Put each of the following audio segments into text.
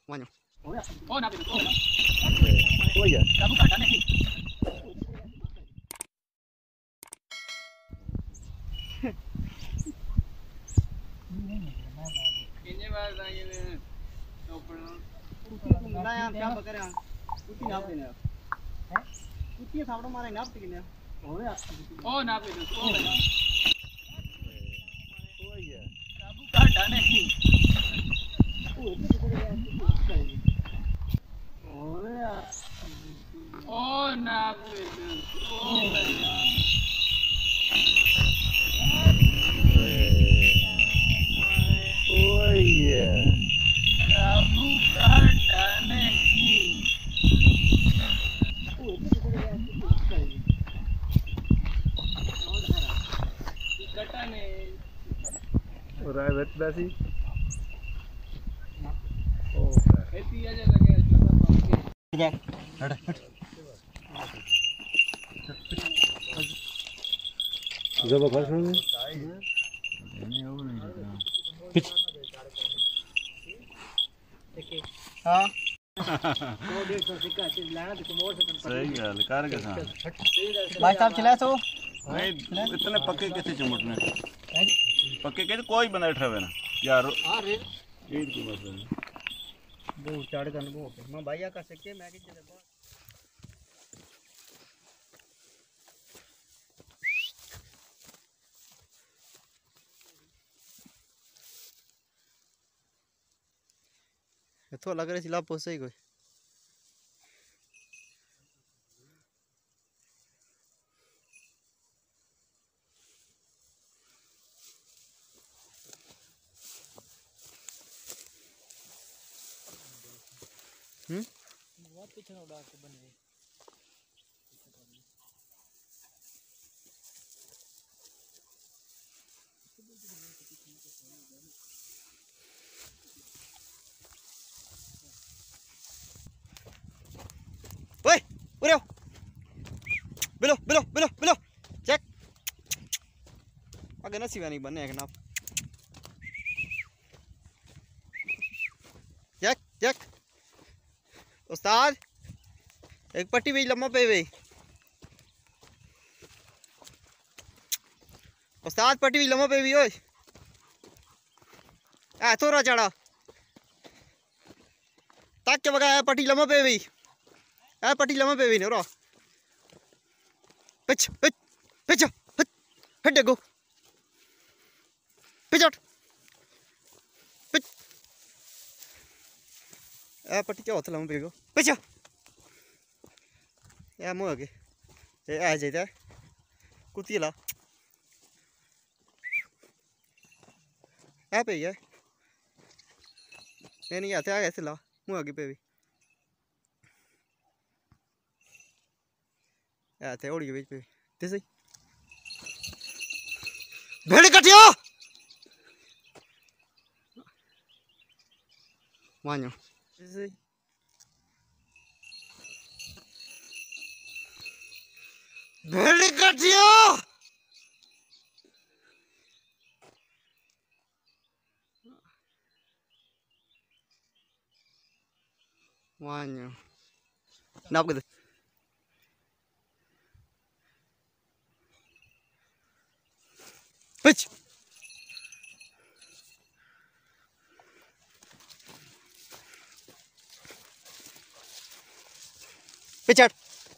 Manyo. Oh, na pinto. Oh iya. Kamu kada nih. Ini bahasa ini. ना यार क्या बकर यार कुत्ती नाप देने हैं कुत्ती सावड़ा मारे नाप देने Oh, na pinto. Oh, na. oh iya Kamu kada nih. Oh, na pinto. Oh, na. oh iya Kamu kada nih. Kada nih. Orang bet basi ऐसी आजा लगे छोटा पापी देख हट हट जब फर्स्ट में हां 150 सिक्का लाना तो मोड़ से सही गल कर के सा भाई साहब चला तो नहीं इतने पक्के कैसे चिमटने पक्के कैसे कोई बंदा ठहरे ना यार हां रे ईद की बात है वो चढ़ गन वो मैं भैया का सके मैं के चले तो लग रहा सिला पोसे ही कोई बहुत पीछे उड़ा के बन गई ओए उरे below below below below check अगर नसीब नहीं बनने है ना चेक चेक उस्ताद एक पट्टी भी लम्बा पे भाई उस्ताद पट्टी भी लम्बा पे भी ओए आ थोड़ा चढ़ा तक के बगा पट्टी लम्बा पे भी आ पट्टी लम्बा पे भी नहीं रो पिच पिच पिच हट देखो पिच हट पिच आ पट्टी क्या होता लम्बा पे को पिच या मुँह आगे ये आ जाता है कुत्ती ला आ पे है नहीं आते आ ऐसे ला मुँह आगे पे भी आते ओढ़ के बीच पे ते सही भेड़ कटियो मानो ते सही भेड़ कटियो मानो नाप के दे पिच पिचट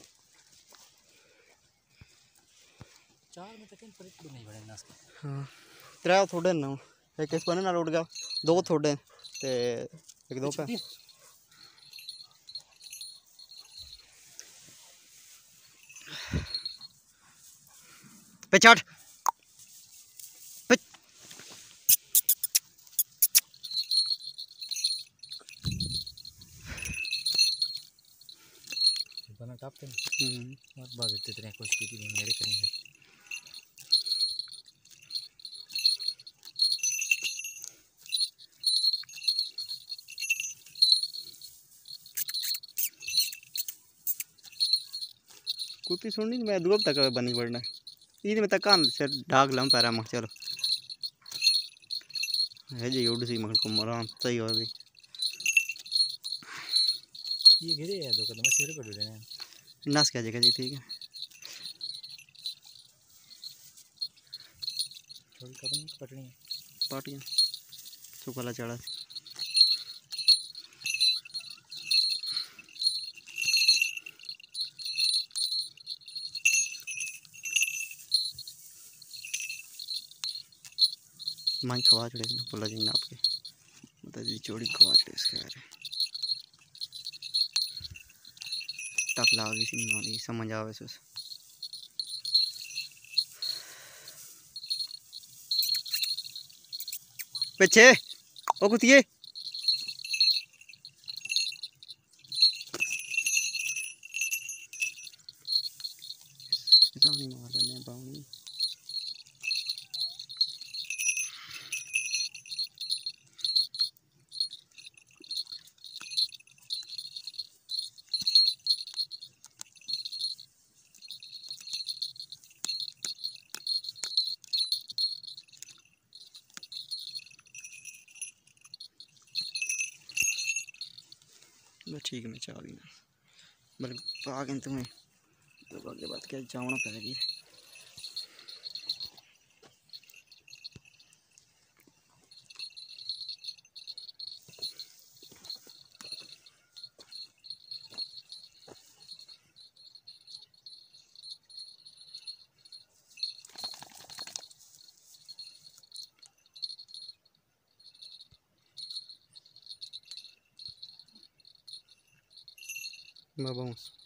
चार में तक परित नहीं बड़े नास हाँ त्रै थोड़े ना एक इस बने ना उड़ गया दो थोड़े ते एक दो पे पिचट पिच बना टापते बहुत बात इतने तरह कोशिश की थी मेरे करेंगे कुत्ती सुननी मैं दूर तक बनी पड़ना ईद में तक कान से ढाक लम पैरा मख चलो है जी उड़ सी मख को मरा सही हो भी ये गिरे या दो कदम सिर पड़ रहे हैं नस क्या जगह जी ठीक है थोड़ी कदम पटनी पाटियाँ सुखला चढ़ा माई खवा चढ़े बोला जी नाप के मतलब जी चोड़ी खवा चढ़े इसके यार टक ला गई सी नहीं समझ आवे से पीछे ओ कुतिए रानी मार लेने बावनी ठीक है मैं चाह दी ना बल्कि आगे तुम्हें तो आगे बात क्या जाना पड़ेगी बाबा